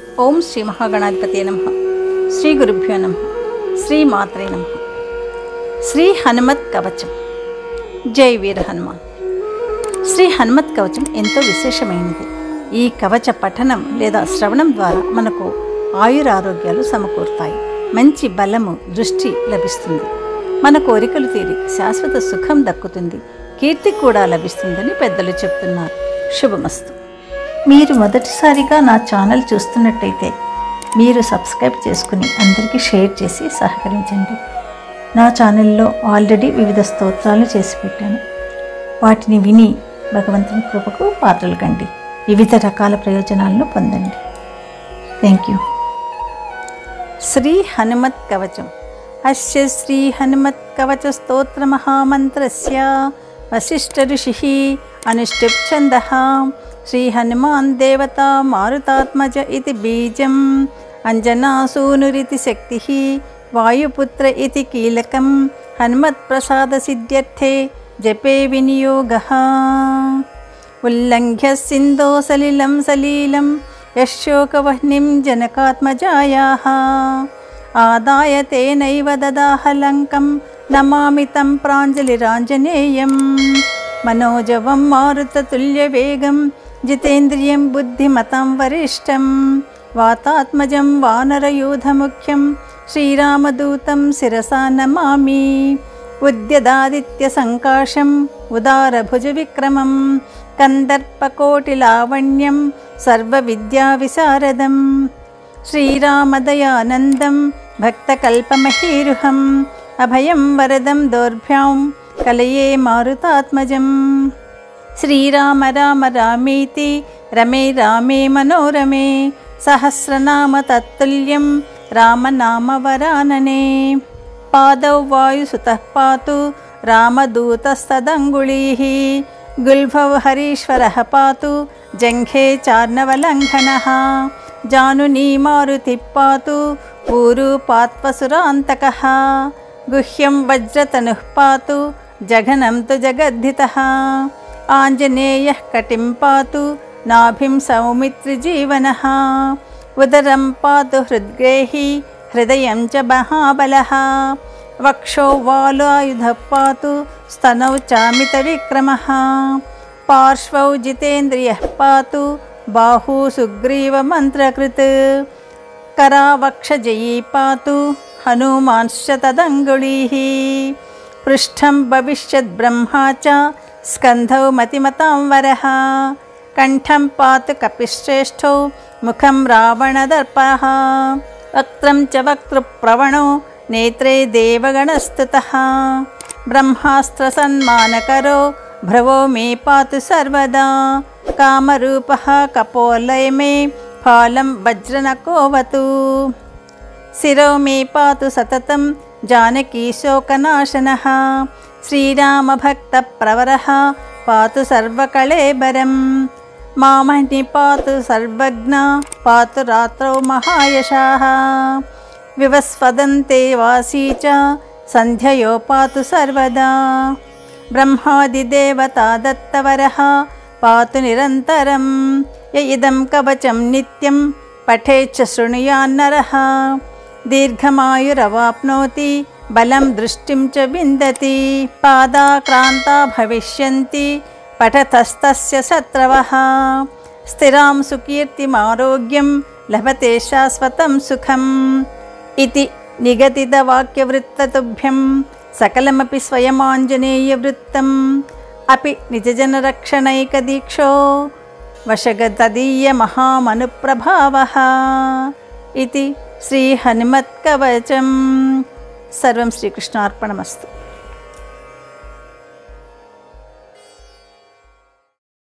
ఓం శ్రీ మహాగణాధిపతయే నమః. శ్రీ గురుభ్యో నమః. శ్రీ మాత్రే నమః. శ్రీ హనుమత్ కవచం. జై వీర హనుమాన్. శ్రీ హనుమత్ కవచం ఎంతో విశేషమైనది. ఈ కవచ పఠనం లేదా శ్రవణం ద్వారా మనకు ఆయురారోగ్యాలు సమకూరుతాయి, మంచి బలము, దృష్టి లభిస్తుంది, మన కోరికలు తీరి శాశ్వత సుఖం దక్కుతుంది, కీర్తి కూడా లభిస్తుందని పెద్దలు చెప్తున్నారు. శుభమస్తు. మీరు మొదటిసారిగా నా ఛానల్ చూస్తున్నట్టయితే మీరు సబ్స్క్రైబ్ చేసుకుని అందరికీ షేర్ చేసి సహకరించండి. నా ఛానల్లో ఆల్రెడీ వివిధ స్తోత్రాలు చేసి పెట్టాను. వాటిని విని భగవంతుని కృపకు పాత్రలు కండి, వివిధ రకాల ప్రయోజనాలను పొందండి. Thank you. శ్రీ హనుమత్ కవచం. అస్య శ్రీ హనుమత్ కవచ స్తోత్ర మహామంత్రస్య వశిష్ఠ ఋషిః అనుష్ఠుప్ ఛందః. శ్రీ హనుమాన్ దేవతా మారుతాత్మజ ఇతి బీజం. అంజనాసూనురితి శక్తిః. వాయుపుత్ర ఇతి కీలకం. హనుమత్ ప్రసాద సిద్ధ్యర్థే జపే వినియోగః. ఉల్లంఘ్య సింధో సలిలం సలీలం యశోకవహ్నిం జనకాత్మజాయాః. ఆదాయ తేనైవ దదాహ లంకం. నమామి తం ప్రాంజలిరాంజనేయం. మనోజవం మారుతతుల్యవేగం. జితేంద్రియం బుద్ధిమతాం వరిష్టం. వాతాత్మజం వానరయూధముఖ్యం. శ్రీరామదూతం శిరసా నమామి. ఉద్యదాదిత్య సంకాశం ఉదారభుజ విక్రమం. కందర్పకోటిలావణ్యం సర్వవిద్యా విశారదం. శ్రీరామదయానందం భక్తకల్పమహీరుహం. అభయం వరదం దౌర్భ్యాం కలయే మారుతాత్మజం. శ్రీరామ రామ రామేతి రమే రామే మనోరమే. సహస్రనామ తత్తుల్యం రామనామ వరాననే. పాదౌ వాయుసుతః పాతు రామదూతస్తదంగుళీః. గుల్ఫౌ హరీశ్వరః పాతు జంఘే చార్ణవలంఘనః. జానునీ మారుతిః పాతు ఊరూపాత్వసురాంతకః. గుహ్యం వజ్రతనుః పాతు జఘనం తు జగద్ధితః. ఆంజనేయః కటిం పాతు నాభిం సౌమిత్రిజీవనః. ఉదరం పాతు హృద్గ్రేహి హృదయం చ మహాబలః. వక్షో వాలాయుధః పాతు స్తనౌ చామిత విక్రమః. పార్శ్వౌ జితేంద్రియః పాతు బాహూ సుగ్రీవమంత్రకృత్. करावक्षजयी पातु हनुमांश्च तदङ्गुलीः. पृष्ठं भविष्यद्ब्रह्मा च स्कन्धौ मतिमतां वरः. कण्ठं पातु कपिश्रेष्ठौ मुखं रावणदर्पः. वक्त्रं च वक्तृप्रवणो नेत्रे देवगणस्तुतः. ब्रह्मास्त्रसन्मानकरो भ्रवो मे पातु सर्वदा. कामरूपः कपोलय मे फालं वज्रनकोवतु. शिरो मे पातु सततं जानकीशोकनाशनः. श्रीरामभक्तप्रवरः पातु सर्वकळेबरं. मामहि पातु सर्वज्ञा पातु रात्रौ महायशाः. विवस्वदन्ते वासी च सन्ध्ययो पातु सर्वदा. ब्रह्मादिदेवता दत्तवरः पातु निरन्तरं. य इदं कवचं नित्यं पठेच्च शृणुयान्नरः. दीर्घमायुरवाप्नोति बलं दृष्टिं च विन्दति. पादाक्रान्ता भविष्यन्ति पठतस्तस्य शत्रवः. स्थिरां सुकीर्तिमारोग्यं लभते शाश्वतं सुखम्. इति निगदितवाक्यवृत्ततुभ्यं सकलमपि स्वयमाञ्जनेयवृत्तम्. अपि निजजनरक्षणैकदीक्षो वशगतदीय महामनुप्रभावः. इति श्री हनुमत् कवचम्. सर्वं श्रीकृष्णार्पणमस्तु.